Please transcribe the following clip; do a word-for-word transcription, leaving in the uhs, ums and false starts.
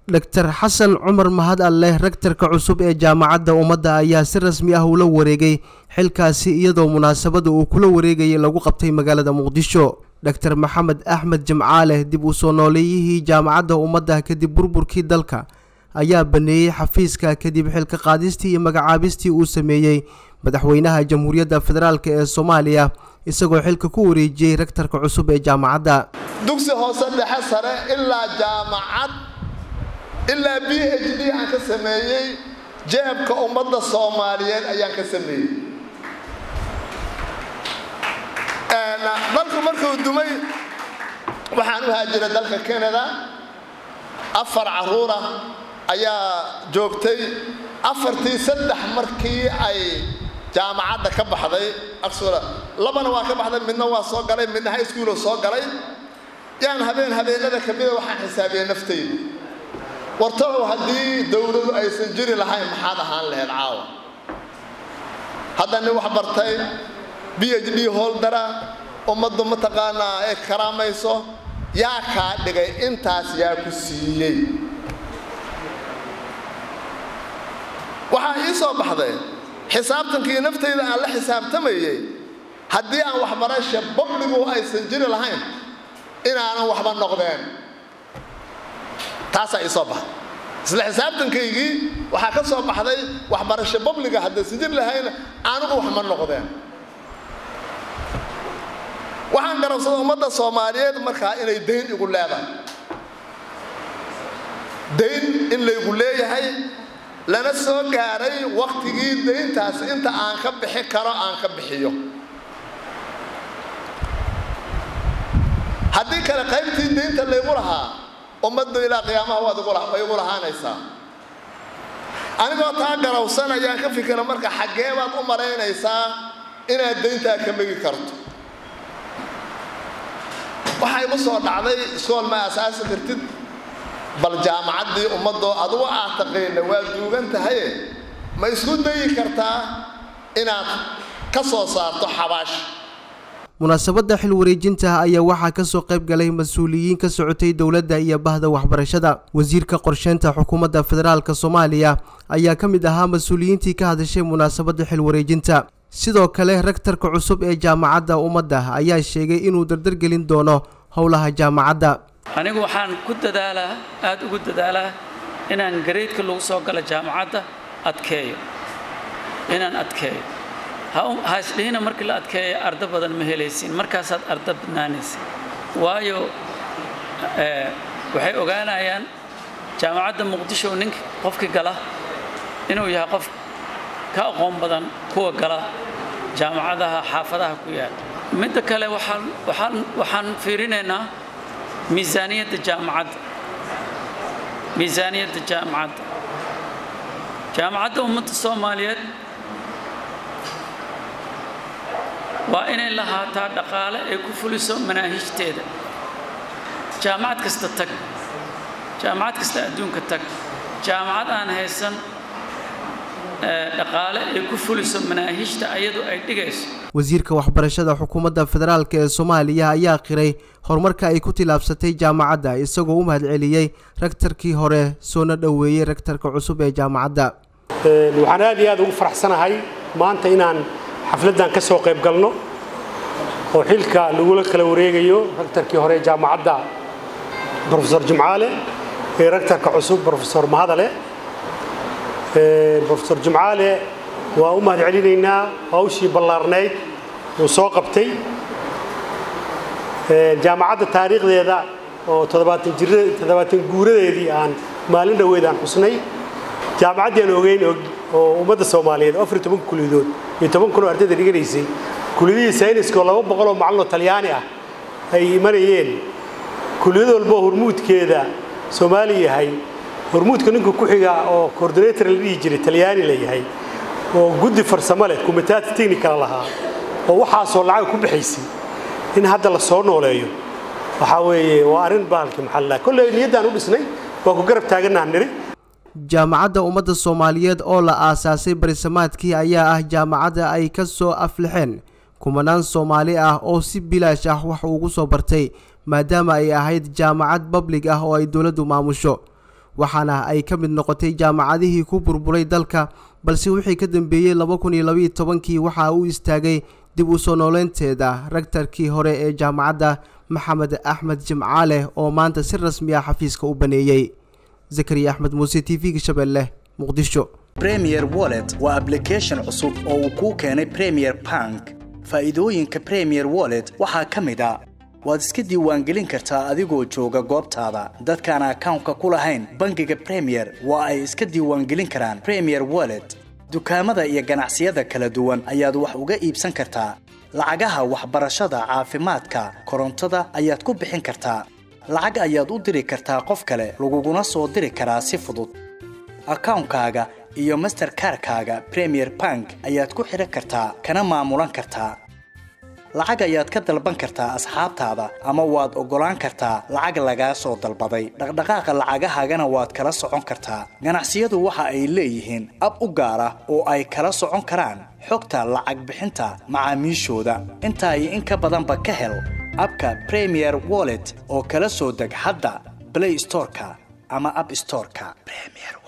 دكتور حسن عمر مهد الله ركتر كعصب ee jaamacadda ummadda ayaa si rasmi ah ula wareegay xilkaasi iyadoo munaasabada uu kula wareegay lagu qabtay magaalada Muqdisho. Dr Maxamed Axmed Jimcaale dib u soo nooleeyay jaamacadda ummadda kadib burburkii dalka ayaa baneeyay xafiiska kadib xilka qaadistii iyo magacaabistii uu sameeyay madaxweynaha Jamhuuriyadda Federaalka ee Soomaaliya isagoo xilka ku wareejiyay rektarka cusub ee jaamacadda. dugsi hoose dhexe sare ilaa jaamacad ilaa B H D aan ka sameeyay jeebka ummadda Soomaaliyeed ayaan ka sameeyay. ana dalku markuu dumay waxaan u haajiray dalka Canada afar caruur ah ayaa joogtay afartii saddex markii ay jaamacadda ka baxday aqsura labana waa ka baxday midna waa soo galay midna high school soo galay yaan habeen habeenada kamida waxaan xisaabiyay naftayda wartalo hadii dawladdu aysan jiri lahayn maxaad ahaan lahayd caawa haddana wax bartay B H D holder ummaddu mataqaana ay karaamayso yaa ka dhigay intaas yaa ku siiyay waxa ii soo baxday xisaabtankii naftayda aan la xisaabtamayay haddii aan wax barasho publigu aysan jiri lahayn inaanan waxba noqdeen taas ay soo baxday isla xisaabtankaygii waxa ka soo baxday wax barasho publiga haddii si jir lahayn aanu wax ma noqdeen waxaan garabsaday ummadda Soomaaliyeed markaa inay deyn igu leedahay deyn in la igu leeyahay lana soo gaaray waqtigii deyntaas inta aan ka bixi karo aan ka bixiyo haddii kale qaybtii deynta la igu lahaa ummaddu ilaa qiyaamaha waad igu lahaanaysaa anigoo taa garowsan ayaan ka fikira marka xaggee baad u maraynaysaa inaad deyntaa ka megi karto waxay u soo dhacday iskool ma asaasi kartid bal jaamacaddii ummaddu adigu aad taqeena waa duugan tahay ma isku dayi kartaa inaad ka soo saarto xabaash. munaasabada xil wareejinta ayaa waxa ka soo qayb galay mas'uuliyiin ka socotay dawladda iyo bahda waxbarashada. wasiirka qorsheynta xukuumadda federaalka Soomaaliya ayaa ka mid ahaa mas'uuliyiintii ka hadashay munaasabada xil wareejinta. sidoo kale rektarka cusub ee jaamacadda ummadda ayaa sheegay inuu dardar gelin doono howlaha jaamacadda. anigu waxaan ku dadaalaa aad ugu dadaalaa inaan gareedka lagu soo galo jaamacadda adkeeyo inaan adkeeyo ha isdhihina markii la adkeeyo arda badan ma helaysiin markaasaad arda badnaanaysa waayo waxay ogaanayaan jaamacadda Muqdisho ninka qofkii gala inuu yahay qof ka aqoon badan kuwa gala jaamacadaha xaafadaha ku yaal. midda kale waxaan waxaan waxaan fiirinaynaa miisaaniyadda jaamacadda miisaaniyadda jaamacadda jaamacadda ummadda Soomaaliyeed waa inay lahaataa dhaqaale ay ku fuliso manaahijteeda jaamacad kasta tag jaamacad kasta adduunka tag jaamacad aan haysan dhaqaale ay ku fuliso manaahijta ayadu ay dhigayso. wasiirka waxbarashada xukuumadda federaalka ee Soomaaliya ayaa qiray horumarka ay ku tilaabsatay jaamacadda isagoo u mahad celiyay rektarkii hore soo dhaweeyay rektarka cusub ee jaamacadda. waxaan aad iyo aad ugu faraxsanahay maanta inaan xafladan ka soo qayb galno oo xilka lagu kala wareegayo rektarkii hore ee jaamacadda Professor Jimcaale iyo rektarka cusub Professor Mahadale. Professor Jimcaale waa u mahad celinaynaa hawshii ballaarneyd oo soo qabtay jaamacadda taariikhdeeda oo toddobaatan jirada toddobaatan guuradeedii aan maalin dhaweed aan xusnay jaamacaddii aan ogeyn oo ummadda Soomaaliyeed afar iyo toban kuliyadood iyo toban kun oo arday dhiganaysay kuliyadii sayniska laba boqol oo macallin oo Talyaani ah ay imanayeen kuliyad walba hormuudkeeda Soomaali yahay hormuudka ninka ku xiga oo coordinator la dhigi jiray Talyaani la yahay oo guddi farsamo leh kumitaad technical lahaa oo waxa soo lacag ku bixisay in hadda la soo nooleeyo waxa weeye waa arin baalki maxalla kullee niyadaan u dhisnay waa ku garab taaganahay niri. jaamacadda ummadda Soomaaliyeed oo la aasaasay barisamaadkii ayaa ah jaamacadda ay ka soo aflixeen kumanaan Soomaali ah oo si bilaash ah wax ugu soo bartay maadaama ay ahayd jaamacad public ah oo ay dawladdu maamusho. waxaana ay ka mid noqotay jaamacadihii ku burburay dalka balse wixii ka dambeeyay laba kun iyo laba iyo tobankii waxa uu istaagay dib u soo nooleynteeda rektarkii hore ee jaamacadda Maxamed Axmed Jimcaale oo maanta si rasmi ah xafiiska u baneeyay. Zakariya Axmed Muuse T V Shabeelle Muqdisho. Premier Wallet waa application cusub oo uu ku keenay Premier Bank. Faa'iidooyinka Premier Wallet waxaa ka mid ah waad iska diiwaangelin kartaa adigoo jooga goobtaada. Dadkaan account-ka ku lahayn bangiga Premier waa ay iska diiwaangelin karaan Premier Wallet. Dukaamada iyo ganacsiyada kala duwan ayaad wax uga iibsan kartaa. Lacagaha waxbarashada, caafimaadka, korontada ayaad ku bixin kartaa. Lacag ayaad u diri kartaa qof kale, laguguna soo diri karaa si fudud. Account-kaaga iyo Mastercard-kaaga Premier Bank ayaad ku xiran kartaa kana maamulan kartaa. Lacag ayaad ka dalban kartaa asxaabtaada ama waad ogolaan kartaa lacag laga soo dalbaday. Dhaqdhaqaaqa lacagahaagana waad kala socon kartaa. Ganacsiyadu waxa ay leeyihiin ab u gaar ah oo ay kala socon karaan xogta lacag bixinta macaamiishooda. Inta ay in ka badanba ka hel abka Premier Wallet oo kala soo deg hadda Play Store-ka ama App Store-ka. Premier